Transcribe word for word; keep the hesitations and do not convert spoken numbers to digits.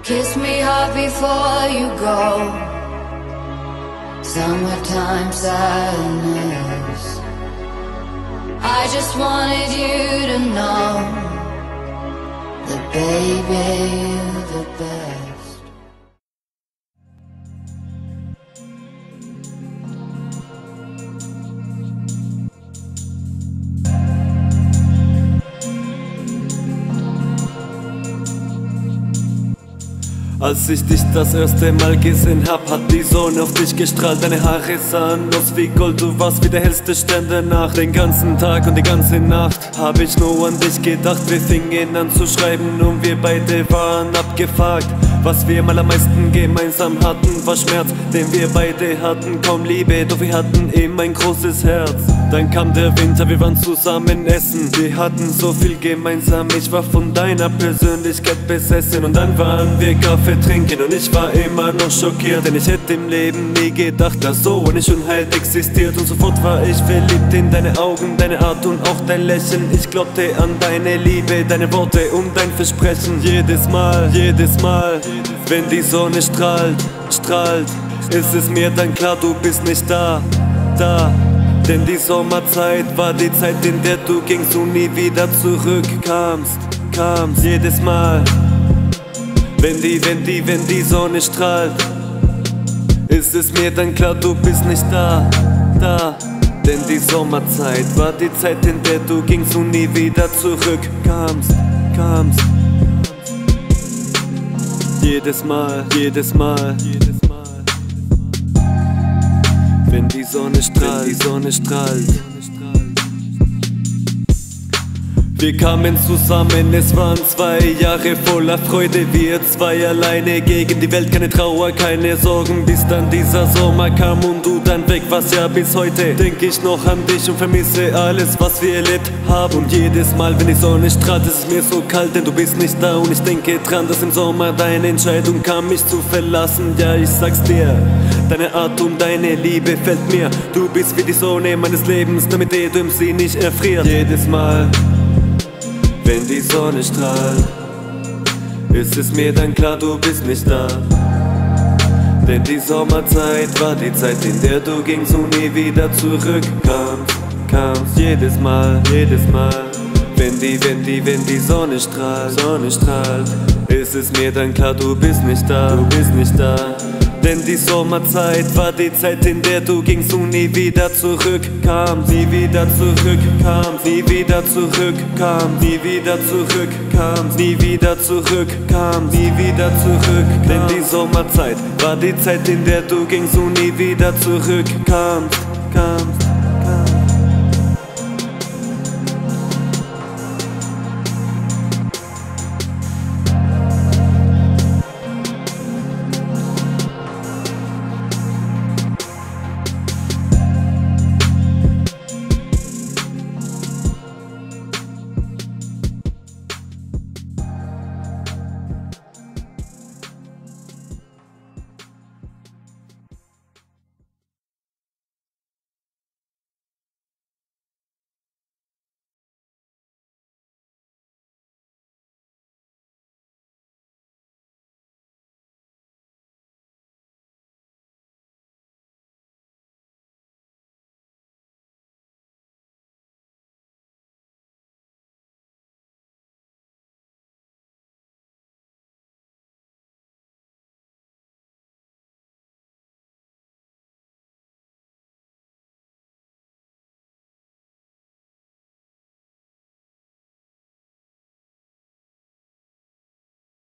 Kiss me hard before you go. Summertime sadness. I just wanted you to know that baby, you're the best. Als ich dich das erste Mal gesehen hab, hat die Sonne auf dich gestrahlt. Deine Haare sahen aus wie Gold, du warst wie der hellste Stern der Nacht. Den ganzen Tag und die ganze Nacht hab ich nur an dich gedacht. Wir fingen an zu schreiben und wir beide waren abgefuckt. Was wir mal am meisten gemeinsam hatten, war Schmerz, den wir beide hatten. Kaum Liebe, doch wir hatten immer ein großes Herz. Dann kam der Winter, wir waren zusammen essen. Wir hatten so viel gemeinsam, ich war von deiner Persönlichkeit besessen. Und dann waren wir Kaffee trinken und ich war immer noch schockiert, denn ich hätte im Leben nie gedacht, dass so eine Schönheit existiert. Und sofort war ich verliebt in deine Augen, deine Art und auch dein Lächeln. Ich glaubte an deine Liebe, deine Worte und dein Versprechen. Jedes Mal, jedes Mal, wenn die Sonne strahlt, strahlt, ist es mir dann klar, du bist nicht da, da. Denn die Sommerzeit war die Zeit, in der du gingst und nie wieder zurückkamst, kamst. Jedes Mal, wenn die, wenn die, wenn die Sonne strahlt, ist es mir dann klar, du bist nicht da, da. Denn die Sommerzeit war die Zeit, in der du gingst und nie wieder zurückkamst, kamst. Jedes Mal, jedes Mal, jedes Mal, wenn die Sonne strahlt, die Sonne strahlt. Wir kamen zusammen, es waren zwei Jahre voller Freude. Wir zwei alleine gegen die Welt, keine Trauer, keine Sorgen. Bis dann dieser Sommer kam und du dann weg warst. Ja, bis heute denk ich noch an dich und vermisse alles, was wir erlebt haben. Und jedes Mal, wenn die Sonne strahlt, ist es mir so kalt, denn du bist nicht da. Und ich denke dran, dass im Sommer deine Entscheidung kam, mich zu verlassen. Ja, ich sag's dir, deine Art und deine Liebe fällt mir. Du bist wie die Sonne meines Lebens, damit du im See nicht erfrierst. Jedes Mal, wenn die Sonne strahlt, ist es mir dann klar, du bist nicht da. Denn die Sommerzeit war die Zeit, in der du gingst und nie wieder zurückkamst, kamst. Jedes Mal, jedes Mal, wenn die, wenn die, wenn die Sonne strahlt, Sonne strahlt, ist es mir dann klar, du bist nicht da, du bist nicht da. Denn die Sommerzeit war die Zeit, in der du gingst und nie wieder zurückkamst, nie wieder zurückkamst, nie wieder zurückkamst, nie wieder zurückkamst, nie wieder zurückkamst, nie wieder zurückkamst. Denn die Sommerzeit war die Zeit, in der du gingst und nie wieder zurückkamst, kamst.